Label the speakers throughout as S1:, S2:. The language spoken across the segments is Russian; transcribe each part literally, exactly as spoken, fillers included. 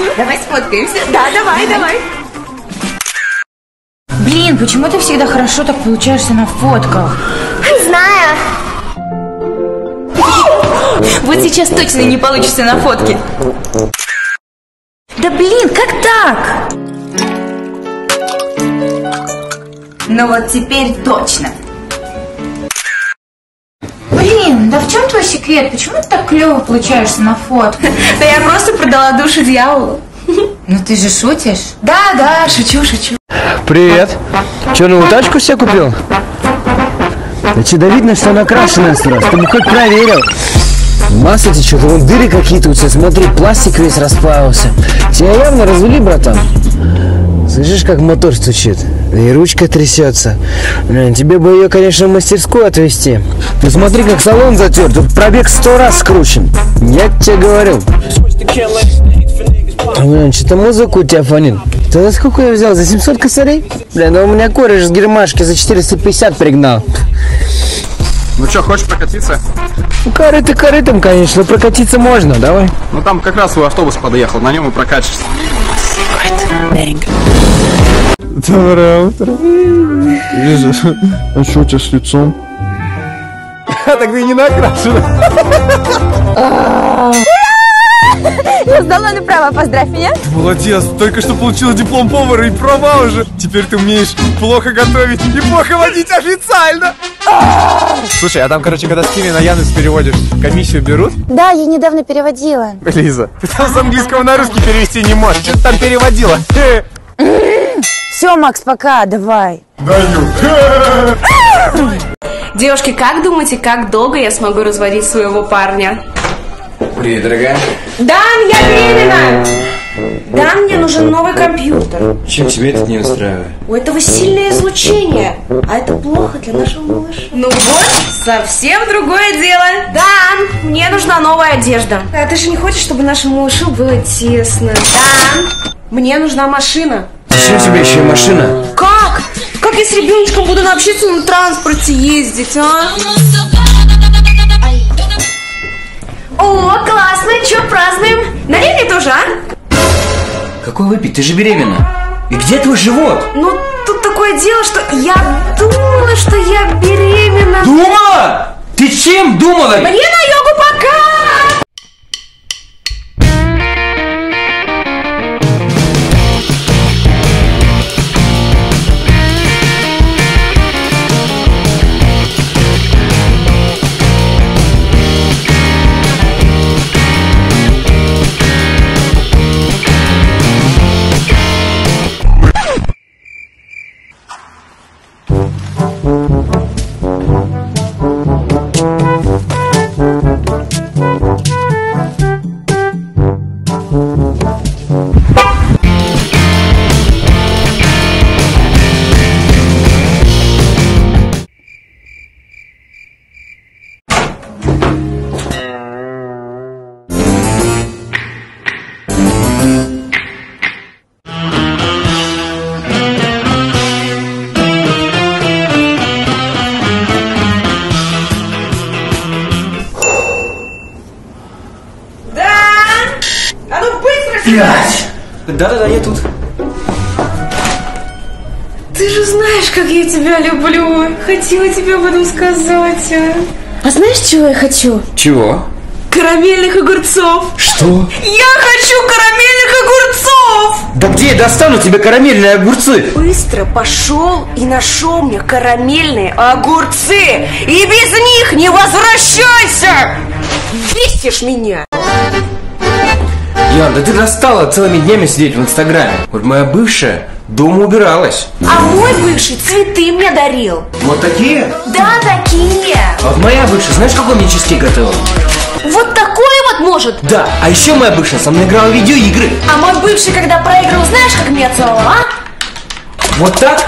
S1: Давай сфоткаемся. Да, давай, давай.
S2: Блин, почему ты всегда хорошо так получаешься на фотках?
S3: Не знаю.
S2: Вот сейчас точно не получится на фотке. Да блин, как так? Ну вот теперь точно. Блин, да в чем твой секрет? Почему ты так клево получаешься на фотке?
S1: Да я просто продала душу дьяволу.
S2: Ну ты же шутишь?
S1: Да, да, шучу, шучу.
S4: Привет. Че, новую тачку себе купил? Да че, да видно, что она крашеная сразу. Ты бы хоть проверил. Масло течет, вон дыры какие-то у тебя, смотри, пластик весь расплавился. Тебя явно развели, братан. Слышишь, как мотор стучит? И ручка трясется. Блин, тебе бы ее, конечно, в мастерскую отвезти. Ну смотри, как салон затерт. Тут пробег сто раз скручен. Я тебе говорил. Блин, что-то музыку у тебя фонит. Ты за сколько я взял? За семьсот косарей? Блин, ну у меня кореш с гермашки за четыреста пятьдесят пригнал.
S5: Ну что, хочешь прокатиться?
S4: Ну, корыто корытом, конечно, прокатиться можно, давай.
S5: Ну там как раз свой автобус подъехал, на нем и прокатишься.
S6: Доброе утро. Лиза, а что у тебя с лицом?
S4: Так ты не накрашена.
S3: Я сдала на право, поздравь меня.
S6: Молодец, только что получила диплом повара и права уже. Теперь ты умеешь плохо готовить и плохо водить официально. Слушай, а там, короче, когда с Киви на Яндекс переводишь, комиссию берут?
S3: Да, я недавно переводила.
S6: Лиза, ты там с английского на русский перевести не можешь. Что ты там переводила?
S3: Все, Макс, пока, давай.
S1: Девушки, как думаете, как долго я смогу разводить своего парня?
S4: Привет, дорогая.
S1: Дан, я беременна! Дан, мне нужен новый компьютер.
S4: Чем тебе это не устраивает?
S1: У этого сильное излучение, а это плохо для нашего малыша. Ну вот, совсем другое дело. Дан, мне нужна новая одежда. А ты же не хочешь, чтобы нашему малышу было тесно? Дан, мне нужна машина.
S4: Зачем тебе еще и машина?
S1: Как? Как я с ребеночком буду на общественном транспорте ездить, а? О, классно, что празднуем? Налей мне тоже, а?
S4: Какой выпить? Ты же беременна. И где твой живот?
S1: Ну, тут такое дело, что я думала, что я беременна.
S4: Думала? Ты чем думала?
S1: Мне на йогу пока!
S4: Да-да-да, я тут.
S1: Ты же знаешь, как я тебя люблю. Хотела тебе об этом сказать, а? А знаешь, чего я хочу?
S4: Чего?
S1: Карамельных огурцов.
S4: Что?
S1: Я хочу карамельных огурцов!
S4: Да где я достану тебе карамельные огурцы?
S1: Быстро пошел и нашел мне карамельные огурцы. И без них не возвращайся! Бесишь меня!
S4: Ян, да ты достала целыми днями сидеть в Инстаграме. Вот моя бывшая дома убиралась.
S1: А мой бывший цветы мне дарил.
S4: Вот такие?
S1: Да, такие.
S4: А вот моя бывшая, знаешь, какой мне чизкейк готовила?
S1: Вот такой вот может?
S4: Да, а еще моя бывшая со мной играла в видеоигры.
S1: А мой бывший, когда проиграл, знаешь, как меня целовал, а?
S4: Вот так?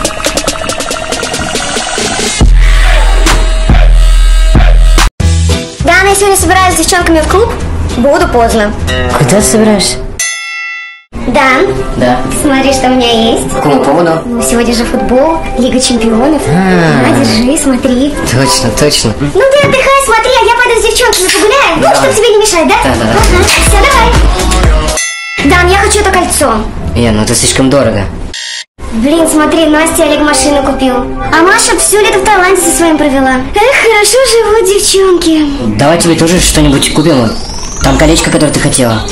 S3: Да, я сегодня собираюсь с девчонками в клуб. Буду поздно.
S2: Куда ты собираешься?
S3: Дан,
S2: Да.
S3: смотри, что у меня есть.
S2: По какому поводу?
S3: Ну, сегодня же футбол, Лига чемпионов. На, держи, смотри.
S2: Точно, точно.
S3: Ну ты отдыхай, смотри, а я пойду с девчонками погуляю. Ну, чтобы тебе не мешать, да?
S2: Да, да, да.
S3: Ага. Все, давай. Дан, я чье-то кольцо.
S7: Ян, ну это слишком дорого.
S3: Блин, смотри, Настя Олег машину купил. А Маша все лето в Таиланде со своим провела. Эх, хорошо живут девчонки.
S7: Давай тебе тоже что-нибудь купим. Там колечко, которое ты хотела.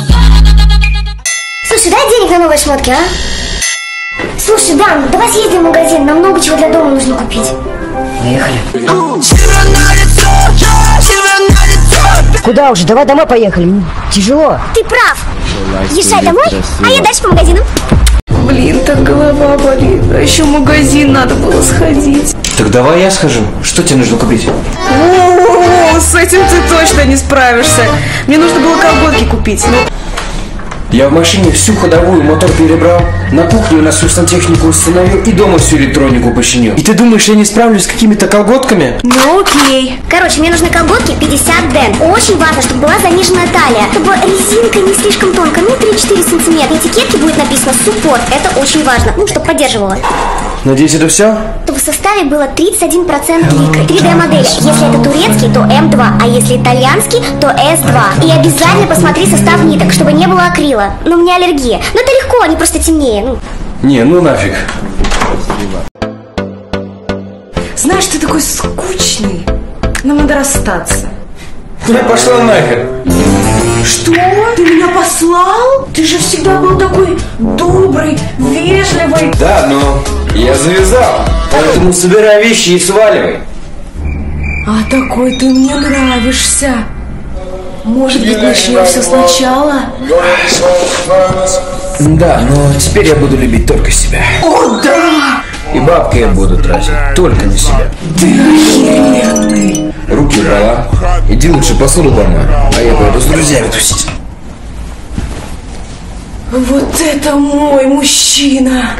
S3: Слушай, дай денег на новые шмотки, а? Слушай, Дан, давай съездим в магазин. Нам много чего для дома нужно купить.
S7: Поехали.
S8: Куда уже? Давай домой поехали. Мне тяжело.
S3: Ты прав. Езжай домой, а я дальше по магазинам.
S1: Блин, так голова болит. А еще в магазин надо было сходить.
S4: Так давай я схожу. Что тебе нужно купить?
S1: О, с этим ты точно не справишься. Мне нужно было колготки купить. Но...
S4: Я в машине всю ходовую мотор перебрал, на кухне у нас всю сантехнику установил и дома всю электронику починил. И ты думаешь, я не справлюсь с какими-то колготками?
S1: Ну окей.
S3: Короче, мне нужны колготки пятьдесят ден. Очень важно, чтобы была заниженная талия, чтобы резинка не слишком тонкая, ну три-четыре сантиметра. На этикетке будет написано «Суппорт». Это очень важно, ну, чтобы поддерживала.
S4: Надеюсь, это все?
S3: Чтобы в составе было тридцать один процент ликры. три дэ модель. Если это турецкий, то эм два, а если итальянский, то эс два. И обязательно посмотри состав ниток, чтобы не было акрила. Ну, у меня аллергия. Но это легко, они просто темнее. Ну.
S4: Не, ну нафиг.
S1: Знаешь, ты такой скучный. Нам надо расстаться.
S4: Ты пошла нахер.
S1: Что? Ты меня послал? Ты же всегда был такой добрый, вежливый.
S4: Да, но я завязал. Поэтому собирай вещи и сваливай.
S1: А такой ты мне нравишься. Может быть, начнем все сначала?
S4: Да, но теперь я буду любить только себя.
S1: О, да!
S4: И бабки я буду тратить только на себя.
S1: Ты охеренный.
S4: Руки убрала. Иди лучше посуду домой, а я пойду с друзьями тусить.
S1: Вот это мой мужчина.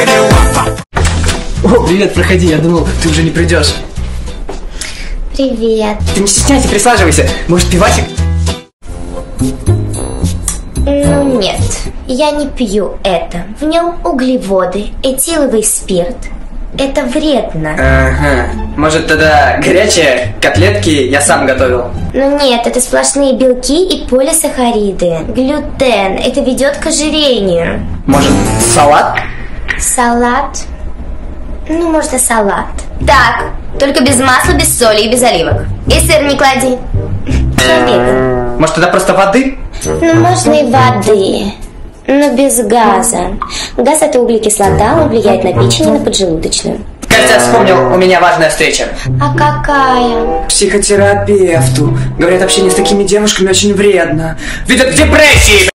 S9: О, привет, проходи, я думал, ты уже не придешь.
S3: Привет.
S9: Ты не стесняйся, присаживайся. Может, пивасик?
S3: Ну нет, я не пью это. В нем углеводы, этиловый спирт. Это вредно.
S9: Ага. Может, тогда горячие котлетки я сам готовил?
S3: Ну нет, это сплошные белки и полисахариды. Глютен, это ведет к ожирению.
S9: Может, салат?
S3: Салат? Ну, можно салат. Так, только без масла, без соли и без оливок. И сыр не клади. Победа.
S9: Может, тогда просто воды?
S3: Ну, можно и воды, но без газа. Газ – это углекислота, он влияет на печень и на поджелудочную.
S9: Кажется, я вспомнил, у меня важная встреча.
S3: А какая?
S9: Психотерапевту. Говорят, общение с такими девушками очень вредно. Ведет к депрессии.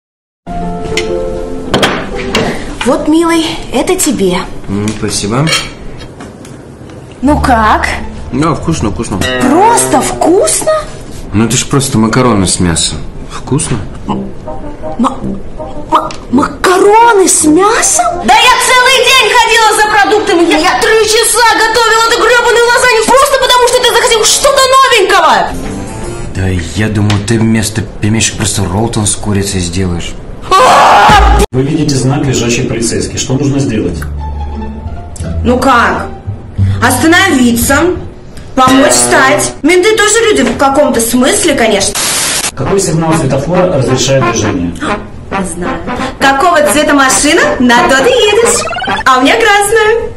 S1: Вот, милый, это тебе.
S4: Mm, спасибо.
S1: Ну как?
S4: Да, вкусно, вкусно.
S1: Просто вкусно?
S4: Ну это ж просто макароны с мясом. Вкусно?
S1: М- м- макароны с мясом? Да я целый день ходила за продуктами. Я, я три часа готовила эту гребаную лазанью просто потому, что ты захотел что-то новенького.
S4: Да я думал, ты вместо пельмешек просто роллтон с курицей сделаешь.
S10: Вы видите знак «Лежачий полицейский». Что нужно сделать?
S1: Ну как? Остановиться, помочь встать. Менты тоже люди в каком-то смысле, конечно.
S10: Какой сигнал светофора разрешает движение?
S1: Не знаю. Какого цвета машина, на то ты едешь. А у меня красная.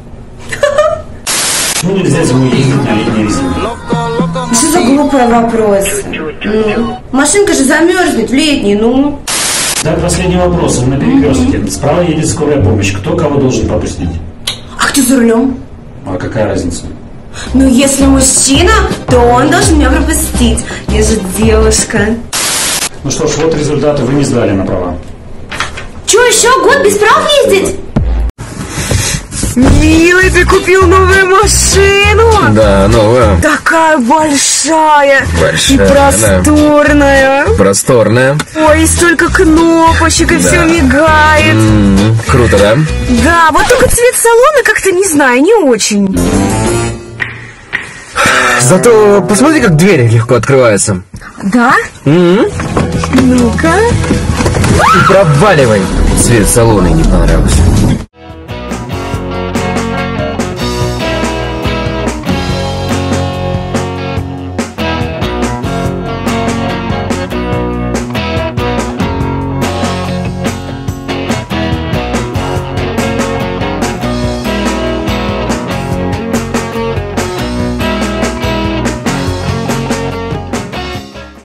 S10: Почему нельзя зимой ездить на летней резине?
S1: Что за глупый вопрос? Ну, машинка же замерзнет в летний, ну.
S10: Да, последний вопрос. На перекрестке. Справа едет скорая помощь. Кто кого должен пропустить?
S1: А кто за рулем?
S10: А какая разница?
S1: Ну, если мужчина, то он должен меня пропустить. Я же девушка.
S10: Ну что ж, вот результаты. Вы не сдали на права.
S1: Че, еще год без прав ездить? Милый, ты купил новую машину?
S4: Да, новая.
S1: Такая большая,
S4: Большая,
S1: и просторная.
S4: Да. Просторная.
S1: Ой, и столько кнопочек, и
S4: Да.
S1: все мигает.
S4: М-м, круто, да?
S1: Да, вот только цвет салона как-то, не знаю, не очень.
S4: Зато посмотри, как двери легко открываются.
S1: Да?
S4: М-м.
S1: Ну-ка.
S4: И проваливай. Цвет салона не понравился.